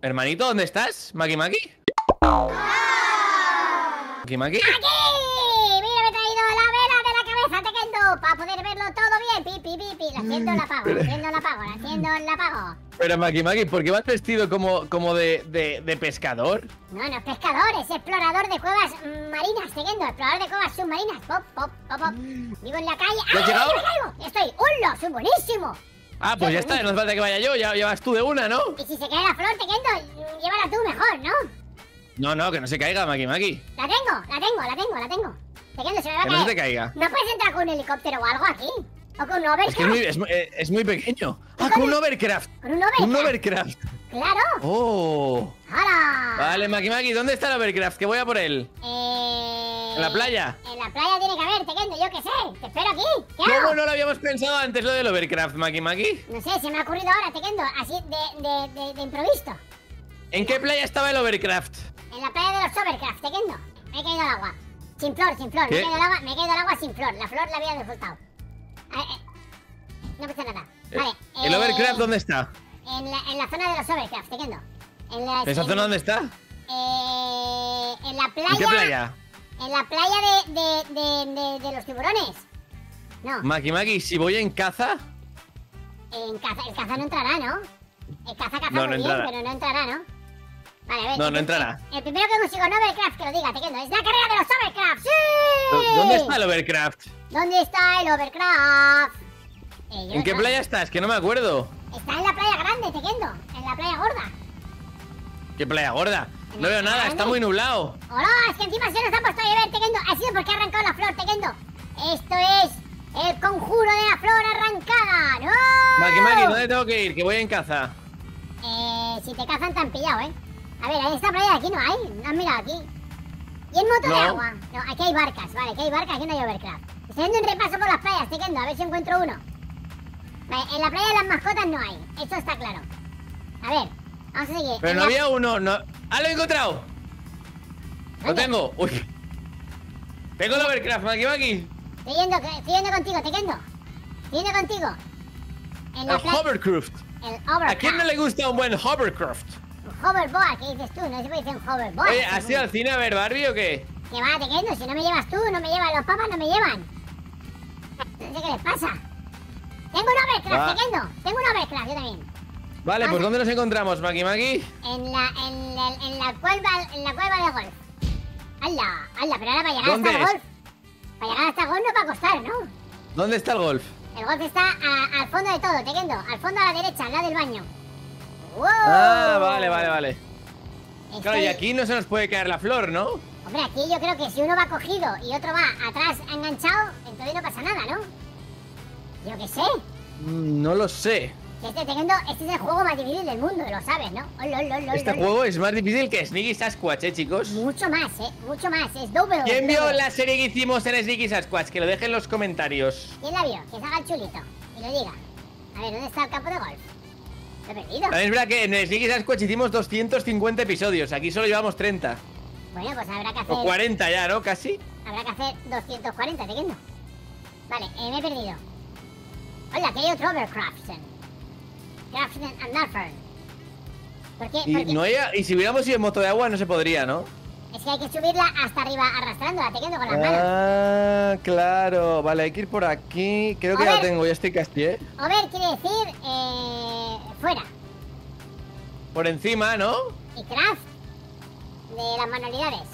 Hermanito, ¿dónde estás? ¿Maki Maki? ¿Maki Maki? ¡Aquí! Mira, me he traído la vela de la cabeza, Tequendo, para poder verlo todo bien. Pi, pi, pi, pi. La enciendo, la apago, la enciendo, la apago, la enciendo, la apago. Pero Maki Maki, ¿por qué vas vestido como de pescador? No, no es pescador, es explorador de cuevas marinas, Tequendo. Explorador de cuevas submarinas. Pop, pop, pop, pop. Vivo en la calle. ¿Ya has llegado? ¡Me caigo! ¡Estoy! ¡Hola! ¡Soy buenísimo! Ah, pues ya está, no hace falta que vaya yo, ya vas tú de una, ¿no? Y si se cae la flor, Tequendo, llévala tú mejor, ¿no? No, que no se caiga, Maki Maki. La tengo. Tequendo, se me va a Que caer. no se te caiga. ¿No puedes entrar con un helicóptero o algo aquí? ¿O con un overcraft? Es muy pequeño. Ah, con un overcraft. ¿Con un overcraft? Un overcraft. ¡Claro! Oh. ¡Hala! Vale, Maki Maki, ¿dónde está el overcraft? Que voy a por él. ¿En la playa? En la playa tiene que haber, Tequendo, yo qué sé. Te espero aquí. ¿Qué hago? ¿Cómo no lo habíamos pensado antes lo del overcraft, Maki Maki? No sé, se me ha ocurrido ahora, Tequendo, así de improviso. ¿En qué playa estaba el overcraft? En la playa de los overcraft, Tequendo. Me he caído al agua. Sin flor. ¿Qué? Me he caído al agua sin flor. La flor la había disfrutado. No pasa nada. Vale. ¿El overcraft dónde está? En la zona de los overcraft, Tequendo. ¿Esa zona dónde está? En la playa. ¿En qué playa? En la playa de los tiburones. No. Maki Maki, si voy en caza. El caza no entrará, ¿no? El caza No, muy no bien, entrará. pero no entrará, ¿no? Vale, a ver. No entrará. El primero que consiga un overcraft que lo diga, Tequendo. ¡Es la carrera de los overcraft! ¡Sí! ¿Dónde está el overcraft? ¿Dónde está el overcraft? ¿En qué playa estás? Que no me acuerdo. Está en la playa grande, Tequendo. En la playa gorda. ¿Qué playa gorda? No veo nada, está muy nublado. ¡Hola! Es que encima se nos ha puesto a llover, Tequendo. Ha sido porque ha arrancado la flor, Tequendo. Esto es el conjuro de la flor arrancada. ¡No! Maki Maki, ¿dónde tengo que ir? Que voy en caza. Si te cazan te han pillado, ¿eh? A ver, en esta playa de aquí no hay. ¿No has mirado aquí? ¿Y el moto de agua? No, aquí hay barcas, vale, aquí hay barcas, aquí no hay overcraft. Estoy haciendo un repaso por las playas, Tequendo, a ver si encuentro uno. Vale, en la playa de las mascotas no hay, eso está claro. A ver, vamos a seguir. Pero no había uno, no. ¡Ah, lo he encontrado! Lo ¿Dónde? tengo. Uy. Tengo el overcraft, Maki Maki. Estoy yendo contigo, Tequendo. Estoy yendo contigo. En la El playa. hovercraft. El overcraft. ¿A quién no le gusta un buen hovercraft? Un hoverboard, ¿qué dices tú? No se puede decir un hoverboard. Oye, ¿has ido al cine a ver Barbie o qué? ¿Qué va, Tequendo? Si no me llevas tú, no me llevan los papas, no me llevan. No sé qué les pasa. Tengo un overcraft, Va. Tequendo. Tengo un overcraft, yo también. Vale, pues ¿dónde nos encontramos, Maki Maki? En la cueva de golf. ¡Hala! Pero ahora para llegar ¿Dónde hasta el es? golf. Para llegar hasta el golf no va a costar, ¿no? ¿Dónde está el golf? El golf está al fondo de todo, Tequendo. Al fondo a la derecha, al lado del baño. ¡Wow! Ah, vale. Estoy- Claro, y aquí no se nos puede caer la flor, ¿no? Hombre, aquí yo creo que si uno va cogido y otro va atrás enganchado, entonces no pasa nada, ¿no? Yo qué sé. No lo sé. Tequendo, este es el juego más difícil del mundo, lo sabes, ¿no? Este juego es más difícil que Sneaky Sasquatch, chicos. Mucho más, mucho más. Es doble. ¿Quién vio la serie que hicimos en Sneaky Sasquatch? Que lo deje en los comentarios. ¿Quién la vio? Que se haga el chulito y lo diga. A ver, ¿dónde está el campo de golf? Lo he perdido. También es verdad que en Sneaky Sasquatch hicimos 250 episodios. Aquí solo llevamos 30. Bueno, pues habrá que hacer... O 40 ya, ¿no? Casi. Habrá que hacer 240, Tequendo. Vale, me he perdido. Hola, que hay otro Overcraften. Craften and Nurfern. ¿Por qué? Porque Y si hubiéramos ido en moto de agua no se podría, ¿no? es que hay que subirla hasta arriba arrastrándola, Tequendo, con las manos. Ah, claro. Vale, hay que ir por aquí. Creo que A ya ver. tengo, ya estoy casi, ¿eh? Over quiere decir... fuera. Por encima, ¿no? Y craft de las manualidades.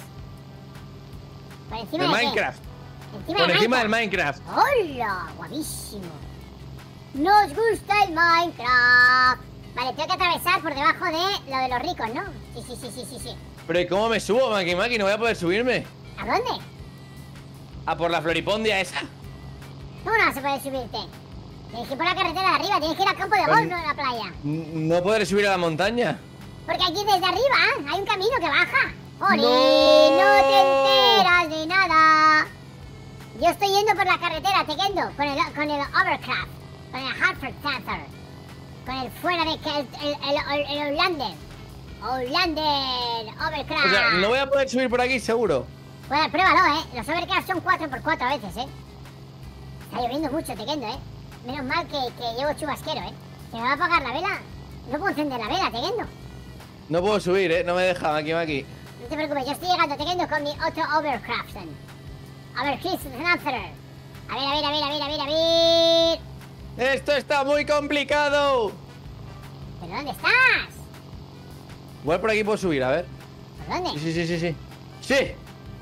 Por encima De de qué? Minecraft. Encima Por de encima del Minecraft. Minecraft. ¡Hola! Guapísimo. Nos gusta el Minecraft. Vale, tengo que atravesar por debajo de lo de los ricos, ¿no? Sí. Pero ¿y cómo me subo, Maki Maki? No voy a poder subirme. ¿A dónde? ¿A por la floripondia esa? ¿Cómo no vas a poder subirte? Tienes que ir por la carretera de arriba, tienes que ir al campo de Pues- golf, no a la playa. No podré subir a la montaña. Porque aquí desde arriba hay un camino que baja. ¡Jolín! No. ¡No te enteras de nada! Yo estoy yendo por la carretera, Tequendo, con el Overcraft, con el Hartford Panther, con el fuera de que el Outlander. Outlander, Overcraft. O sea, no voy a poder subir por aquí seguro. Bueno, pruébalo, Los Overcraft son 4x4 a veces, Está lloviendo mucho, Tequendo, Menos mal que llevo chubasquero, Se me va a apagar la vela. No puedo encender la vela, Tequendo. No puedo subir, no me deja, Maki. No te preocupes, yo estoy llegando, Tequendo, con mi otro Overcraften. Overcraften Lancer. A ver. ¡Esto está muy complicado! ¿Pero dónde estás? Igual por aquí puedo subir, a ver. ¿Por dónde? Sí. ¡Sí!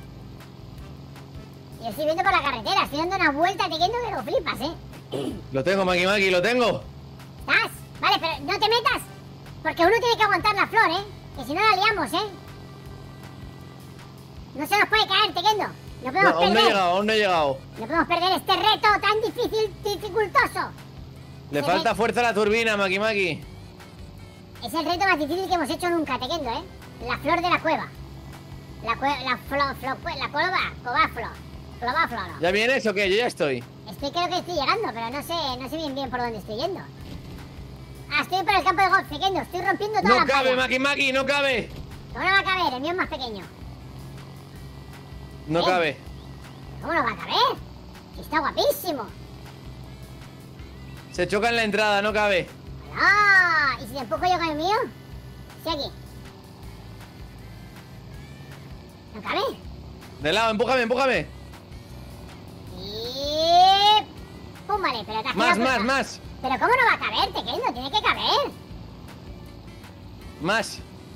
Yo estoy viendo por la carretera, estoy dando una vuelta, Tequendo, que lo flipas, Lo tengo, Maki, lo tengo. ¿Estás? Vale, pero no te metas. Porque uno tiene que aguantar la flor, Que si no la liamos, No se nos puede caer, Tequendo. No podemos perder. Aún no he llegado. No podemos perder este reto tan dificultoso. Le falta fuerza a la turbina, Maki. Es el reto más difícil que hemos hecho nunca, Tequendo, La flor de la cueva. Clováflor. ¿Ya vienes o qué? Yo ya estoy. Creo que estoy llegando, pero no sé bien por dónde estoy yendo. Estoy por el campo de golf, Tequendo. Estoy rompiendo toda la cabe, Maki, no cabe. ¿Cómo no va a caber? El mío es más pequeño. No cabe. ¿Cómo no va a caber? Está guapísimo. Se choca en la entrada, no cabe. ¡Ah! ¿Y si te empujo yo con el mío? Sí, aquí. ¿No cabe? De lado, empújame. Y... ¡pum! Vale, pero te has quedado Más. ¿Pero cómo no va a caber, Tequendo? Tiene que caber. Más.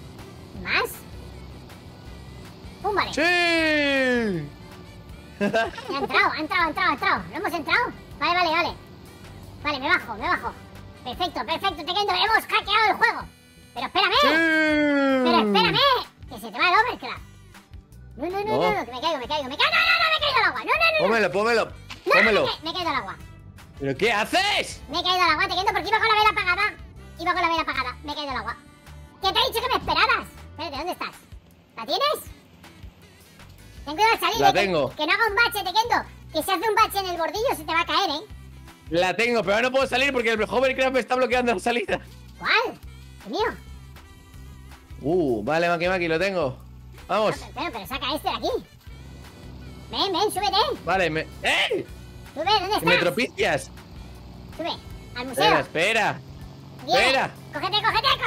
¡Pum! Vale. ¡Sí! Ha entrado. ¿No hemos entrado? Vale. Vale, me bajo. Perfecto, Tequendo. Hemos hackeado el juego. Pero espérame. ¡Sí! Que se te va el Overcraft. No, que me caigo. No, me he caído al agua. No. Pómelo. Me he caído al agua. ¿Pero qué haces? Me he caído al agua, Tequendo, porque iba con la vela apagada. Me he caído al agua. ¿Qué te he dicho que me esperaras? Espérate, ¿dónde estás? ¿La tienes? Ten cuidado al salir. La tengo. Que no haga un bache, Tequendo. Que si hace un bache en el bordillo se te va a caer, La tengo, pero no puedo salir porque el Hovercraft me está bloqueando la salida. ¿Cuál? ¿El mío? Vale, Maki, lo tengo. Vamos. Pero saca este de aquí. Ven, súbete. Vale, Sube, ¿dónde estás? Me tropicias. Sube, al museo. Espera. Bien. Espera. Cógete.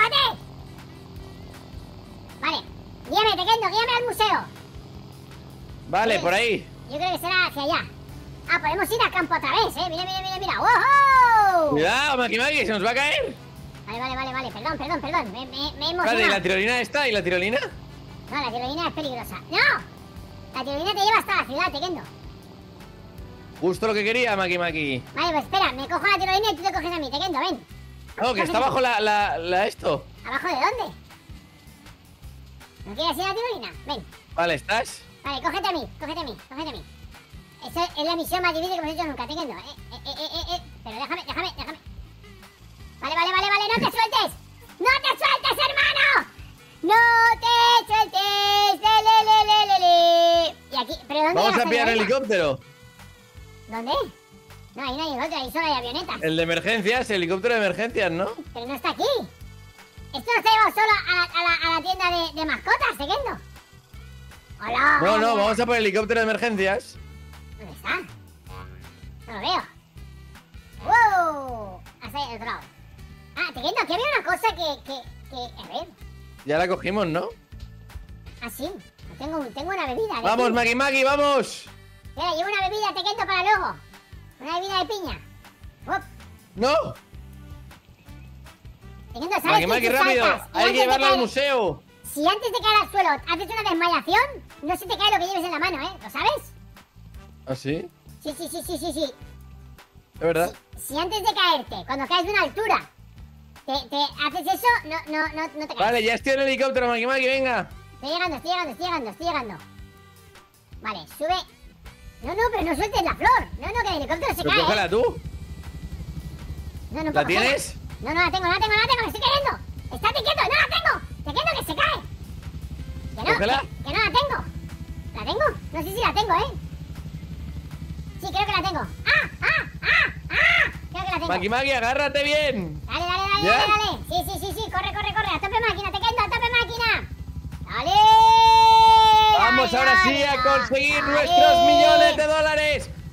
Vale, guíame, Tequendo, guíame al museo. Vale, por ahí. Yo creo que será hacia allá. Podemos ir al campo otra vez, Mira. ¡Wow! Cuidado, Maki, se nos va a caer. Vale. Perdón. Me he emocionado. Vale, ¿y la tirolina está? ¿Y la tirolina? No, la tirolina es peligrosa. ¡No! La tirolina te lleva hasta la ciudad, Tequendo. Justo lo que quería, Maki. Vale, pues espera, me cojo la tirolina y tú te coges a mí, Tequendo, ven. No, que está abajo la esto. ¿Abajo de dónde? ¿No quieres ir a la tirolina? Ven. Vale, ¿estás? Vale, cógete a mí. Esa es la misión más difícil que hemos hecho nunca, Tequendo. Pero déjame. Vale, no te sueltes. ¡No te sueltes, hermano! ¡No te sueltes! ¡Le! Y aquí, ¿pero dónde Vamos a pillar el helicóptero. ¿Dónde? No, ahí no hay helicóptero, ahí solo hay avionetas. El de emergencias, el helicóptero de emergencias, ¿no? Pero no está aquí. Esto no se ha llevado solo a la tienda de mascotas, Tequendo. Hola. No, vamos a por el helicóptero de emergencias. ¿Dónde está? No lo veo. ¡Wow! Hasta ahí, al otro lado. Tequendo, aquí había una cosa que... A ver. Ya la cogimos, ¿no? Sí. Tengo una bebida. ¡Vamos, Maki, vamos! Mira, llevo una bebida, Tequendo, para luego. Una bebida de piña. ¡Uf! ¡No! Tequendo, ¿sabes Maki, rápido. Hay que llevarlo al museo. Si antes de caer al suelo haces una desmayación, no se te cae lo que lleves en la mano, ¿Lo sabes? ¿Ah, sí? Sí. ¿Es verdad? Si antes de caerte, cuando caes de una altura, te haces eso, no te caes. Vale, ya estoy en el helicóptero, Maki, venga. Estoy llegando. Vale, sube. No, pero no sueltes la flor. No, que el helicóptero se cae. Cógela tú. No, ¿La tienes? No, la tengo, me estoy cayendo. Estate quieto, no la tengo. Tequendo, que se cae. Cógela. Que no la tengo. ¿La tengo? No sé si la tengo, Sí, creo que la tengo. Creo que la tengo. Maki, agárrate bien. Dale. Sí. Corre. A tope máquina, Tequendo, a tope máquina. Dale. Vamos ahora sí a conseguir nuestros millones de dólares.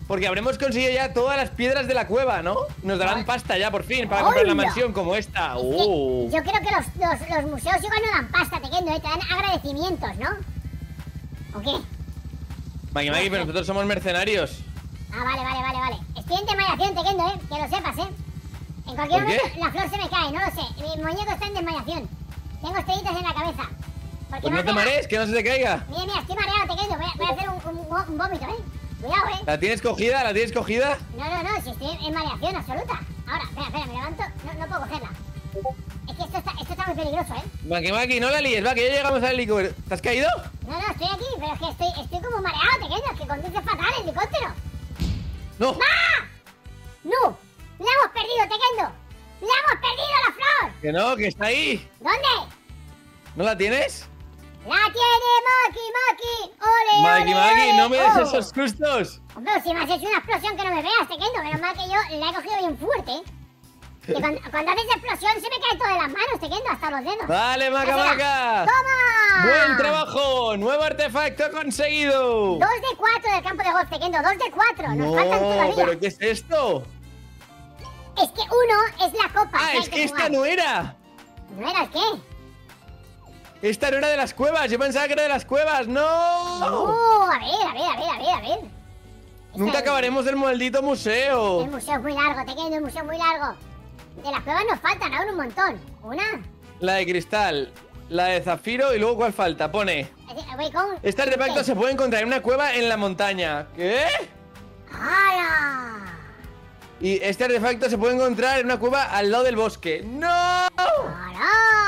Porque habremos conseguido ya todas las piedras de la cueva, ¿no? Nos darán pasta ya por fin para comprar la mansión como esta. Yo creo que los museos igual no dan pasta, Tequendo, ¿eh? Te dan agradecimientos, ¿no? ¿O qué? Maki, pero nosotros somos mercenarios. Ah, vale. Estoy en desmayación, Tequendo, ¿eh? Que lo sepas, ¿eh? En cualquier momento la flor se me cae, no lo sé. Mi muñeco está en desmayación. Tengo estrellitas en la cabeza. Pues no te marees, que no se te caiga. Mira, estoy mareado, Tequendo. Voy a hacer un vómito, ¿eh? Cuidado, ¿eh? ¿La tienes cogida? No, si estoy en mareación absoluta. Ahora, espera, me levanto. No puedo cogerla. Es que esto está muy peligroso, ¿eh? Maki, no la líes, va, que ya llegamos al helicóptero. ¿Te has caído? No, estoy aquí, pero es que estoy como mareado, Tequendo. Es que conduce fatal el helicóptero. ¡No! ¡Ah! ¡No! ¡La hemos perdido, Tequendo! ¡La hemos perdido, la flor! Que no, que está ahí. ¿Dónde? ¿No la tienes? ¡La tiene Maki! ¡Ole! Maki, no me des esos sustos. Hombre, si me has hecho una explosión que no me veas, Tequendo. Menos mal que yo la he cogido bien fuerte. Que cuando haces explosión se me cae todo de las manos, Tequendo, hasta los dedos. ¡Vale, Maca! ¡Toma! ¡Buen trabajo! ¡Nuevo artefacto conseguido! 2 de 4 del campo de golf, Tequendo. 2 de 4. Nos faltan todavía. ¿Pero qué es esto? Es que uno es la copa. ¡Ah, es que esta no era! ¿No era el qué? Esta no era de las cuevas, yo pensaba que era de las cuevas, ¡no! A ver. Nunca acabaremos del maldito museo. El museo es muy largo, Tequendo, el museo es muy largo. De las cuevas nos faltan aún un montón. ¿Una? La de cristal, la de zafiro y luego ¿cuál falta? Pone... Este artefacto se puede encontrar en una cueva en la montaña. ¿Qué? ¡Hala! Y este artefacto se puede encontrar en una cueva al lado del bosque. ¡No! ¡Hala!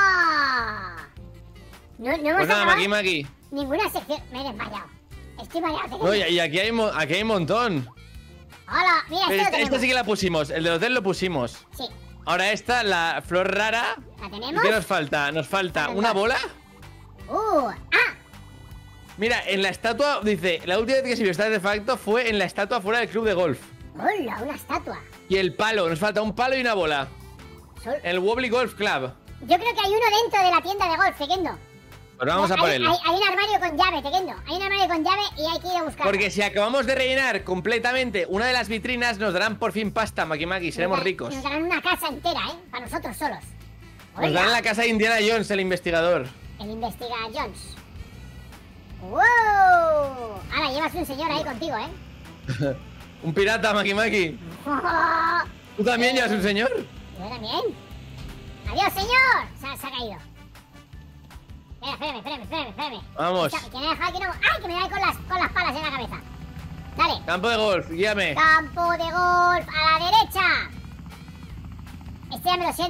No hemos pues nada, acabado Maki. ninguna sección. Me he desmayado. Estoy mareado. No, y aquí hay un montón. ¡Hala! Mira, Esta sí que la pusimos. El del hotel lo pusimos. Sí. Ahora esta, la flor rara. ¿La tenemos? ¿Qué nos falta? Nos falta una bola. Mira, en la estatua, dice, la última vez que se vio este artefacto fue en la estatua fuera del club de golf. ¡Hola! Una estatua. Y el palo, nos falta un palo y una bola. El Wobbly Golf Club. Yo creo que hay uno dentro de la tienda de golf, Tequendo. Pues vamos a por él. Hay un armario con llave, Tequendo. Hay un armario con llave y hay que ir a buscarlo. Porque si acabamos de rellenar completamente una de las vitrinas, nos darán por fin pasta, Maki. Seremos ricos. Nos darán una casa entera, ¿eh? Para nosotros solos. Nos darán la casa de Indiana Jones, el investigador. El investiga Jones. ¡Wow! Ahora llevas un señor ahí contigo, ¿eh? Un pirata, Maki. ¿Tú también llevas un señor? Yo también. ¡Adiós, señor! Se ha caído. Espérame. Vamos. ¿Quién ha dejado aquí? No? ¡Ay, que me da con las palas en la cabeza! Dale. Campo de golf, guíame. Campo de golf, a la derecha. Este ya me lo sé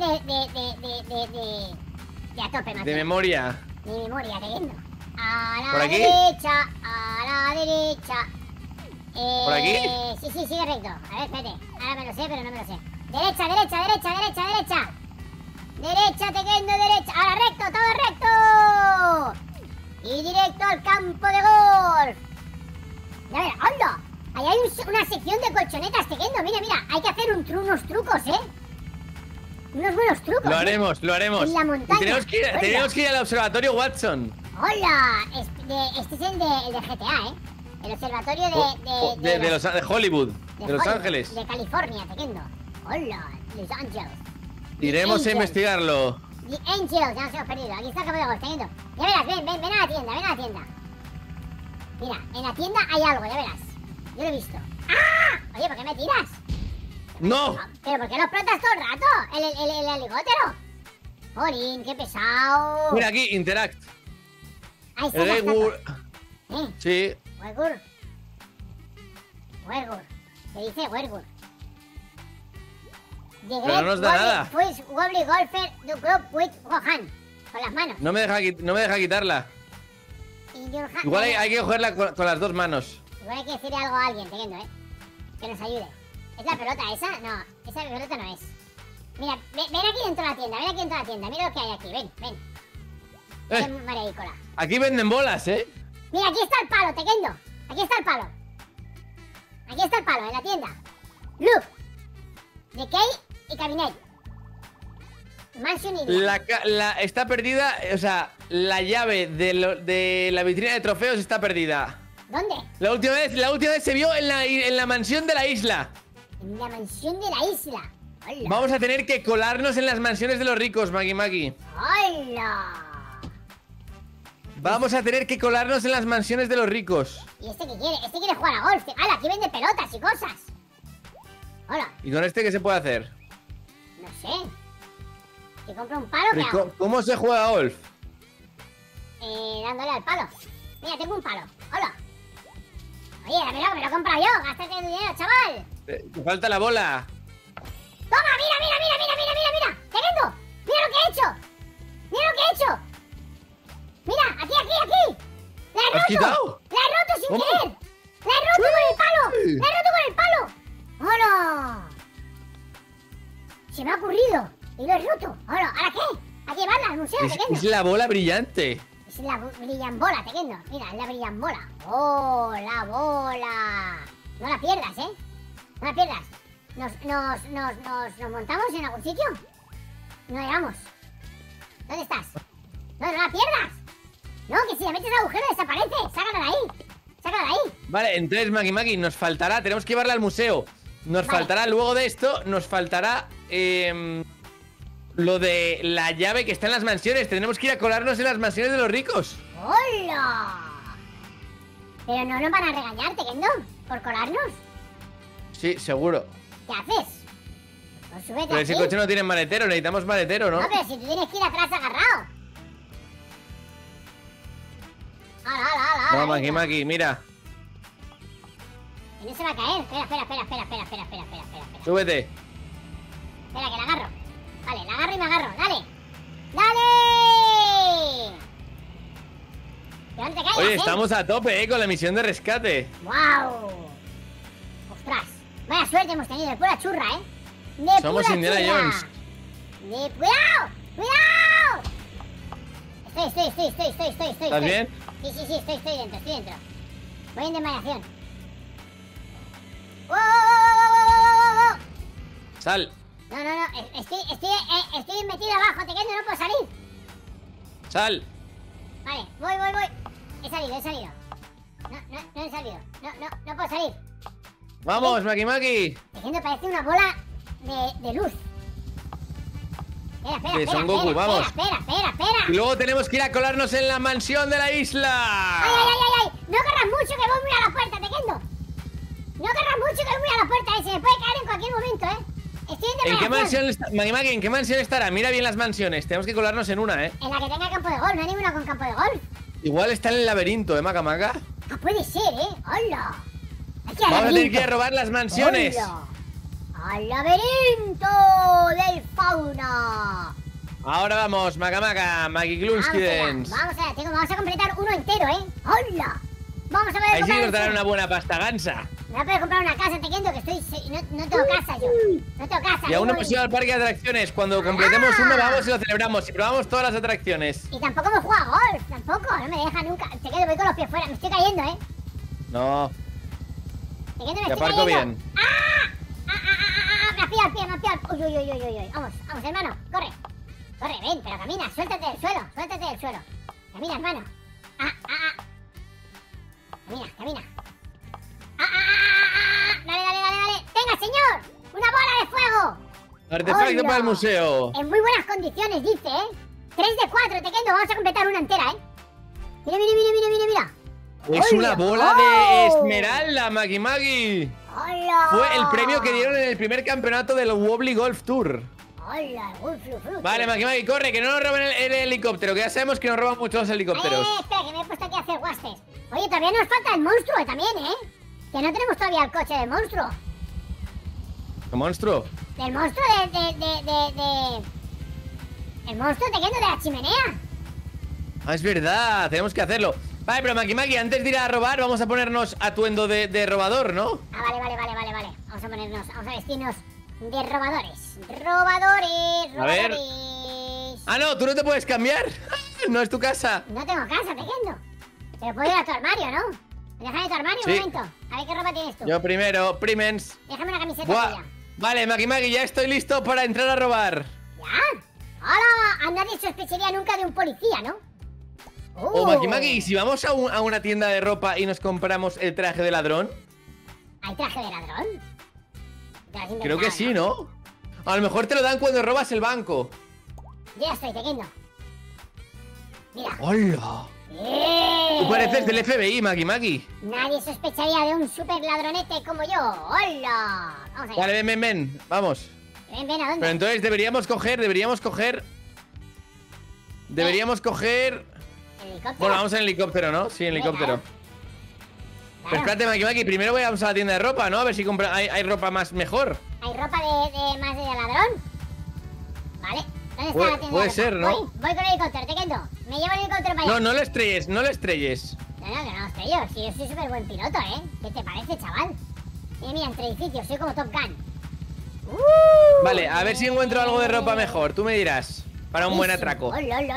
de a tope, Maki. De memoria. De memoria, Tequendo. A la ¿Por aquí? derecha, a la derecha. ¿Por aquí? Sí, sigue recto. A ver, espérate. Ahora me lo sé, pero no me lo sé. Derecha. Derecha, Tequendo, derecha. Ahora recto, todo recto. Y directo al campo de golf. Ya verás, ¡anda! Ahí hay una sección de colchonetas, Tequendo. Mira. Hay que hacer unos trucos, ¿eh? Unos buenos trucos. Lo haremos. En la montaña. Y tenemos que ir al observatorio Watson. ¡Hola! Este es el de GTA, ¿eh? El observatorio de Hollywood. De Los Ángeles. De California, Tequendo. ¡Hola! Los Ángeles. Iremos a investigarlo. The Angels, ya nos hemos perdido. Aquí está el campo de golf, Tequendo. Ya verás, ven a la tienda, Mira, en la tienda hay algo, ya verás. Yo lo he visto. ¡Ah! Oye, ¿por qué me tiras? ¡No! ¿Pero por qué lo explotas todo el rato? El helicóptero. Jolín, qué pesado. Mira aquí, Interact. Ahí está la estatua. Sí. Wergur. Se dice Wergur. Pero no nos da nada. Pues Wobbly Golfer do group with Gohan. Con las manos. No me deja quitarla. Igual hay que cogerla con las dos manos. Igual hay que decirle algo a alguien, Tequendo, ¿eh? Que nos ayude. ¿Es la pelota esa? No, esa pelota no es. Mira, ven aquí dentro de la tienda, Mira lo que hay aquí, ven. Mareícola. Aquí venden bolas, ¿eh? Mira, aquí está el palo, Tequendo. Aquí está el palo, en la tienda. Look. De Key y Cabinet. Mansion y está perdida, o sea, la llave de la vitrina de trofeos está perdida. ¿Dónde? La última vez se vio en la mansión de la isla. En la mansión de la isla. ¡Hola! Vamos a tener que colarnos en las mansiones de los ricos, Maki. ¡Hola! Vamos a tener que colarnos en las mansiones de los ricos. ¿Y este qué quiere? Este quiere jugar a golf. ¡Hala! Aquí vende pelotas y cosas. ¡Hola! ¿Y con este qué se puede hacer? No sé. Si compro un palo, ¿qué hago? ¿Cómo se juega golf? Dándole al palo. Mira, tengo un palo. ¡Hola! Oye, dámelo, que me lo he comprado yo. Gástate el dinero, chaval. Te falta la bola. ¡Toma! ¡Mira! ¡Teniendo! ¡Mira lo que he hecho! ¡Mira lo que he hecho! ¡Mira! ¡Aquí! ¡La he roto! ¿Has quitado? ¡La he roto sin ¿Cómo? querer! ¡La he roto con el palo! ¡La he roto con el palo! ¡Hola! Se me ha ocurrido y lo he roto. ¡Hola! ¿Ahora qué? Hay que llevarla al museo, Tequendo. Es la bola brillante. Es la brillambola, Tequendo. Mira, es la brillambola. ¡Oh, la bola! No la pierdas, ¿eh? No la pierdas. ¿Nos montamos en algún sitio? No llegamos. ¿Dónde estás? No la pierdas. No, que si la metes al agujero desaparece. Sácala de ahí. Vale, entonces, Maki, nos faltará. Tenemos que llevarla al museo. Nos faltará, luego de esto, nos faltará lo de la llave que está en las mansiones. Tenemos que ir a colarnos en las mansiones de los ricos. ¡Hola! Pero no nos van a regañar, Tequendo, por colarnos. Sí, seguro. ¿Qué haces? Pues súbete Pero aquí. ese coche no tiene maletero, necesitamos maletero, ¿no? No, pero si tú tienes que ir atrás agarrado. No, venga. Maki, mira. Que no se va a caer. Espera. Súbete. Espera, que la agarro. Vale, la agarro y me agarro. ¡Dale! Pero no te caigas, Oye, estamos a tope, con la misión de rescate. ¡Guau! ¡Ostras! Vaya suerte hemos tenido, de pura churra, ¿eh? De Somos pura Indiana churra. Jones. ¡Cuidado! Estoy. ¿Estás bien? Sí, estoy dentro. Voy en desmayación. ¡Wow! Sal. No, estoy metido abajo, Tequendo, no puedo salir. Sal. Vale, voy. He salido. No he salido. No puedo salir. Vamos, Maki. Tequendo parece una bola de luz. Espera. Que Son Goku, vamos. Espera. Y luego tenemos que ir a colarnos en la mansión de la isla. ¡Ay! No corras mucho que voy muy a la puerta, Tequendo. No corras mucho que voy muy a la puerta, se me puede caer en cualquier momento, Estoy en ¿En qué desmayación. mansión está? Maki, ¿en qué mansión estará? Mira bien las mansiones. Tenemos que colarnos en una, En la que tenga campo de golf, no hay ninguna con campo de golf. Igual está en el laberinto, Maca. Ah, puede ser, ¡Hola! Vamos a tener que ir a robar las mansiones. ¡Hola! ¡Al laberinto del fauna! Ahora vamos, Maki Klunskidens. Vamos a completar uno entero, ¡Hola! Vamos a ver. Ahí sí que nos darán una buena pasta gansa. Me voy a poder comprar una casa, Tequendo, que no tengo casa yo. No tengo casa. Y aún no hemos ido al parque de atracciones. Cuando completemos uno, vamos y lo celebramos. Y probamos todas las atracciones. Y tampoco me juega golf, tampoco. No me deja nunca. Tequendo, voy con los pies fuera. Me estoy cayendo, No. Tequendo, me Te estoy aparco cayendo. bien. Me ha pillado el pie. Uy. Vamos, hermano. Corre, ven, pero camina. Suéltate del suelo. Camina, hermano. Camina. Dale. Tenga, señor. Una bola de fuego. Artefacto ¡Hola! para el museo. En muy buenas condiciones, dice, 3 de 4, Tequendo. Vamos a completar una entera, Mira. Es ¡Hola! una bola de esmeralda, Maki. ¡Hola! Fue el premio que dieron en el primer campeonato del Wobbly Golf Tour. ¡Hola! Vale, Maki, corre, que no nos roben el helicóptero, que ya sabemos que nos roban muchos los helicópteros. Espera, que me he puesto aquí a hacer guastes. Oye, todavía nos falta el monstruo también, Que no tenemos todavía el coche del monstruo. ¿Qué monstruo? Del monstruo El monstruo, Tequendo, de la chimenea. Ah, es verdad, tenemos que hacerlo. Vale, pero Maki, antes de ir a robar, vamos a ponernos atuendo de robador, ¿no? Vale. Vamos a vestirnos de robadores. A ver. Ah, no, tú no te puedes cambiar. No es tu casa. No tengo casa, Tequendo. Pero puedo ir a tu armario, ¿no? Déjame tu armario un momento. A ver qué ropa tienes tú. Yo primero, primens. Déjame una camiseta tuya. Vale, Maki, ya estoy listo para entrar a robar. ¿Ya? ¡Hola! A nadie sospecharía nunca de un policía, ¿no? O Maki, ¿y si vamos a una tienda de ropa y nos compramos el traje de ladrón? ¿Hay traje de ladrón? Creo que sí, ¿no? A lo mejor te lo dan cuando robas el banco. Yo ya estoy, Tequendo. Mira. ¡Hola! Tú pareces del FBI, Maki. Nadie sospecharía de un super ladronete como yo. ¡Hola! Vamos allá. Vale, ven, vamos. Ven, ¿a dónde? Pero entonces deberíamos coger... ¿El helicóptero? Bueno, vamos en helicóptero, ¿no? Sí, en helicóptero. Pero espérate, Maki, primero vamos a la tienda de ropa, ¿no? A ver si hay ropa más mejor. ¿Hay ropa más de ladrón? Vale. ¿Dónde está la tienda? Puede ser, ¿no? Voy con el helicóptero, Tequendo. Me llevo el helicóptero para allá. No lo estrelles. No, que no lo estrello. Si yo soy súper buen piloto, ¿eh? ¿Qué te parece, chaval? Mira, entre edificios, soy como Top Gun. Vale, a ver si encuentro algo de ropa mejor. Tú me dirás. Para un buen atraco. Estoy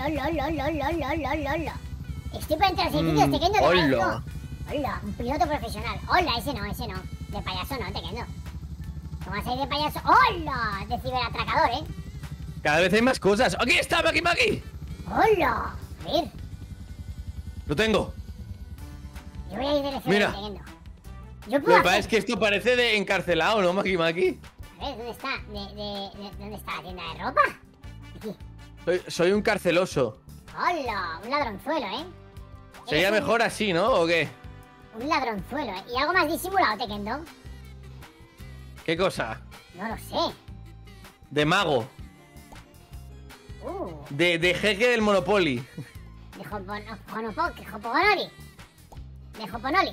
por entre los edificios, Tequendo. Hola. Hola, un piloto profesional. Hola, ese no. De payaso no, Tequendo. ¿Cómo vas a ir de payaso? ¡Hola! De ciberatracador, ¿eh? Cada vez hay más cosas. ¡Aquí está, Maki! ¡Hola! A ver. Lo tengo. Yo voy a ir del FBI, Mira. Tequendo. Lo que pasa es que esto parece de encarcelado, ¿no, Maki? A ver, ¿dónde está? ¿Dónde está la tienda de ropa? Aquí. Soy un carceloso. ¡Hola! Un ladronzuelo, ¿eh? Sería mejor así, ¿no? ¿O qué? Un ladronzuelo, ¿eh? ¿Y algo más disimulado, Tequendo? ¿Qué cosa? No lo sé. De mago. De jeque del Monopoly. De Hoponoli. De Hoponoli.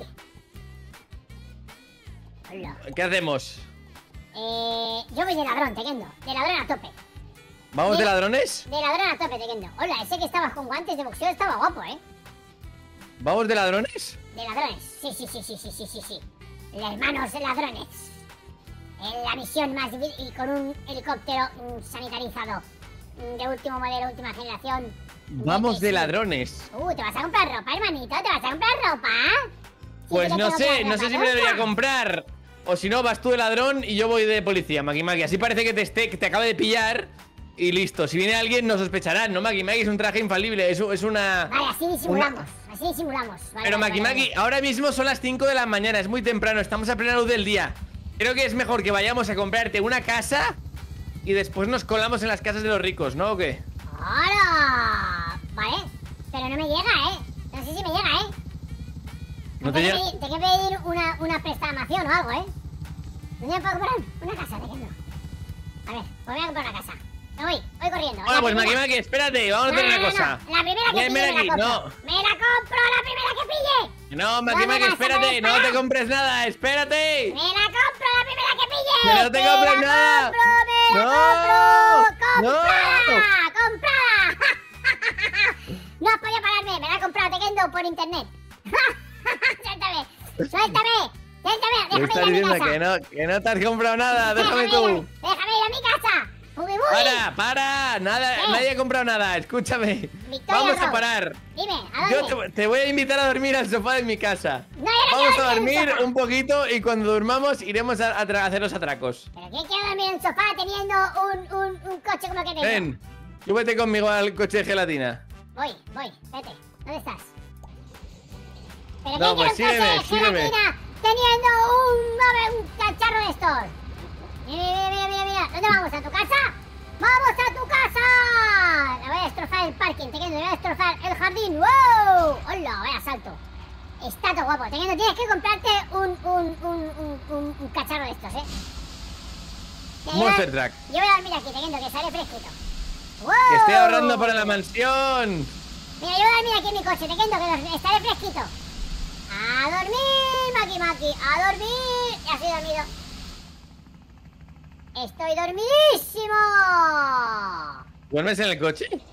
Hola. ¿Qué hacemos? Yo voy de ladrón, Tequendo. De ladrón a tope. ¿Vamos de ladrones? De ladrón a tope, Tequendo. Hola, ese que estabas con guantes de boxeo estaba guapo, ¿eh? ¿Vamos de ladrones? De ladrones. Sí. Las manos de ladrones. En la misión más difícil y con un helicóptero sanitarizado. De último modelo, última generación. Vamos de ladrones. ¿Te vas a comprar ropa, hermanito? ¿Te vas a comprar ropa? Pues no sé si me debería comprar. O si no, vas tú de ladrón y yo voy de policía, Maki. Así parece que te acaba de pillar y listo. Si viene alguien no sospecharán, ¿no, Maki? Es un traje infalible, es una... Vale, así disimulamos. Vale, pero Maki, ahora mismo son las 5 de la mañana, es muy temprano, estamos a plena luz del día. Creo que es mejor que vayamos a comprarte una casa y después nos colamos en las casas de los ricos, ¿no? ¿O qué? ¡Hola! Vale, pero no me llega, ¿eh? No sé si me llega, ¿eh? ¿No te llega? Te que pedir una prestamación o algo, ¿eh? ¿Dónde me puedo comprar una casa, Tequendo? A ver, pues voy a comprar una casa. Me voy corriendo. Ah, pues Maki, espérate, vamos a hacer una cosa. La primera que pille me la compro. No. ¡Me la compro la primera que pille! No, Maki, espérate, no te compres nada, espérate. ¡Me la compro la primera que pille! ¡Que no te compres nada! ¡Me la compro! ¡Comprada! No has podido pararme, me la he comprado, Tequendo, por internet. Suéltame, déjame ir a mi casa. Que no te has comprado nada, déjame tú. Déjame ir a mi casa. Para, nadie ha comprado nada, escúchame. Vamos a parar. Dime, ¿a dónde? Yo te voy a invitar a dormir al sofá de mi casa. No, yo no vamos quiero a dormir un poquito y cuando durmamos iremos a hacer los atracos. ¿Pero qué quiero dormir en el sofá teniendo un coche como que tengo? Ven, súbete conmigo al coche de gelatina. Voy, vete. ¿Dónde estás? ¿Pero no, qué pues quiero un coche de gelatina teniendo un cacharro de estos? Mira. ¿Dónde vamos? ¿A tu casa? ¡Vamos a tu casa! Le voy a destrozar el parking, Tequendo. Le voy a destrozar el jardín. ¡Wow! ¡Hola! Vaya salto. Está todo guapo. Tequendo, tienes que comprarte un cacharro de estos, ¿eh? Monster Truck. Yo voy a dormir aquí, Tequendo, que sale fresquito. ¡Wow! Que estoy ahorrando para la mansión. Mira, yo voy a dormir aquí en mi coche, Tequendo, que estaré fresquito. ¡A dormir, Maki! ¡A dormir! Ya estoy dormido. ¡Estoy dormidísimo! ¿Duermes en el coche?